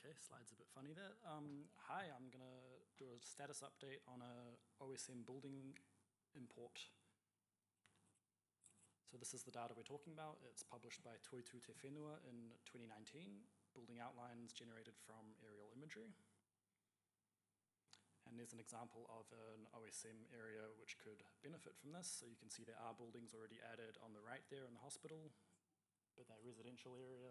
Okay, slide's a bit funny there. Hi, I'm going to do a status update on a OSM building import. So this is the data we're talking about. It's published by Toitu Te Whenua in 2019, building outlines generated from aerial imagery. And there's an example of an OSM area which could benefit from this. So you can see there are buildings already added on the right there in the hospital, but that residential area.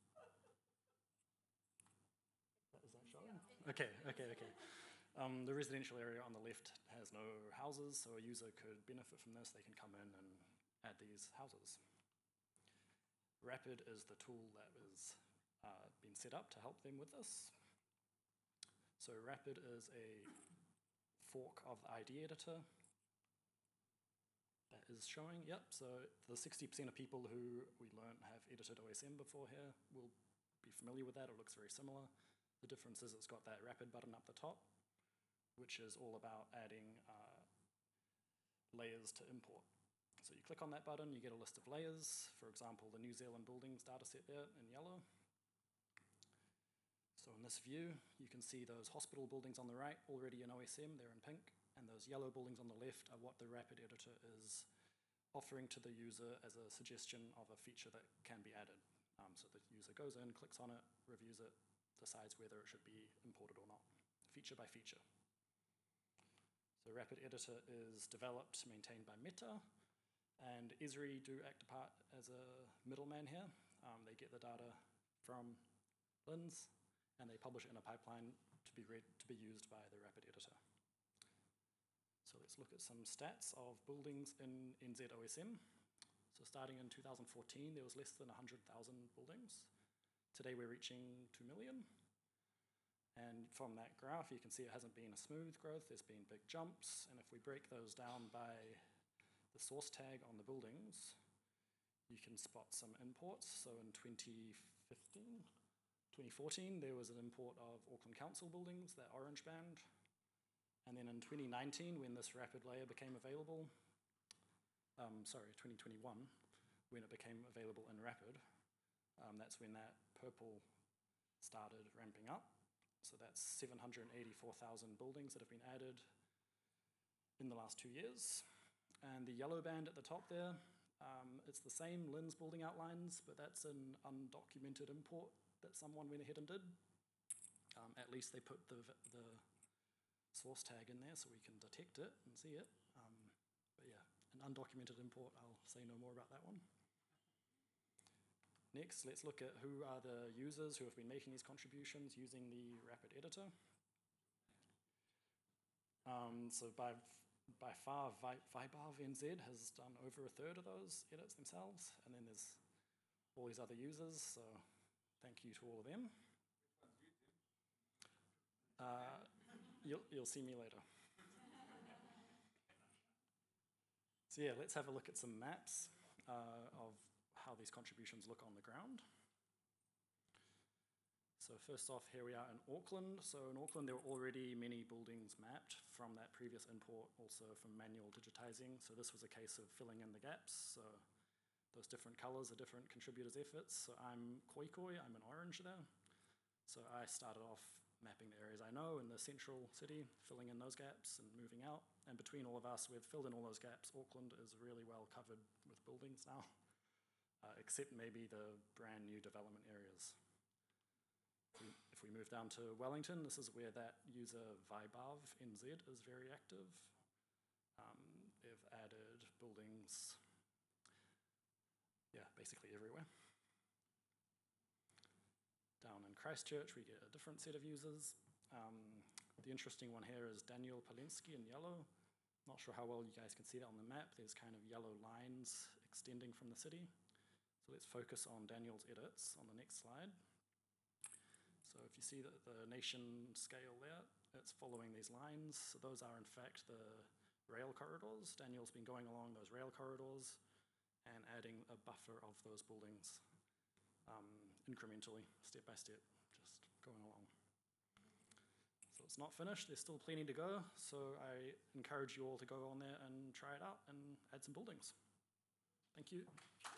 Is that showing? Okay. The residential area on the left has no houses, so a user could benefit from this. They can come in and add these houses. RapID is the tool that has been set up to help them with this. So RapID is a fork of the ID editor that is showing. Yep, so the 60% of people who we learned have edited OSM before here will be familiar with that. It looks very similar. The difference is it's got that RapID button up the top, which is all about adding layers to import. So you click on that button, you get a list of layers, for example, the New Zealand buildings dataset there in yellow. So in this view, you can see those hospital buildings on the right already in OSM, they're in pink, and those yellow buildings on the left are what the RapID editor is offering to the user as a suggestion of a feature that can be added. So the user goes in, clicks on it, reviews it, decides whether it should be imported or not, feature by feature. So RapID editor is developed, maintained by Meta, and ESRI do act a part as a middleman here. They get the data from LINZ, and they publish it in a pipeline to be used by the RapID editor. So let's look at some stats of buildings in NZ OSM. So starting in 2014, there was less than 100,000 buildings. Today we're reaching 2 million. And from that graph, you can see it hasn't been a smooth growth. There's been big jumps. And if we break those down by the source tag on the buildings, you can spot some imports. So in 2014, there was an import of Auckland Council buildings, that orange band. And then in 2019, when this RapID layer became available, 2021, when it became available in RapID, that's when that purple started ramping up. So that's 784,000 buildings that have been added in the last 2 years. And the yellow band at the top there, it's the same LINZ building outlines, but that's an undocumented import that someone went ahead and did. At least they put the source tag in there so we can detect it and see it. But yeah, an undocumented import, I'll say no more about that one. Next, let's look at who are the users who have been making these contributions using the RapID editor. So by far, Vibav NZ has done over a third of those edits themselves, and then there's all these other users, so thank you to all of them. You'll see me later. So yeah, let's have a look at some maps of how these contributions look on the ground. So first off, here we are in Auckland. So in Auckland, there were already many buildings mapped from that previous import, also from manual digitizing. So this was a case of filling in the gaps. So those different colors are different contributors' efforts. So I'm Koikoi, I'm in orange there. So I started off mapping the areas I know in the central city, filling in those gaps and moving out. And between all of us, we've filled in all those gaps. Auckland is really well covered with buildings now. Except maybe the brand new development areas. If we move down to Wellington, this is where that user Vibav NZ is very active. They've added buildings, yeah, basically everywhere. Down in Christchurch, we get a different set of users. The interesting one here is Daniel Polinsky in yellow. Not sure how well you guys can see that on the map. There's kind of yellow lines extending from the city. So let's focus on Daniel's edits on the next slide. So if you see the nation scale there, it's following these lines. So those are in fact the rail corridors. Daniel's been going along those rail corridors and adding a buffer of those buildings incrementally, step by step, just going along. So it's not finished, there's still plenty to go. So I encourage you all to go on there and try it out and add some buildings. Thank you.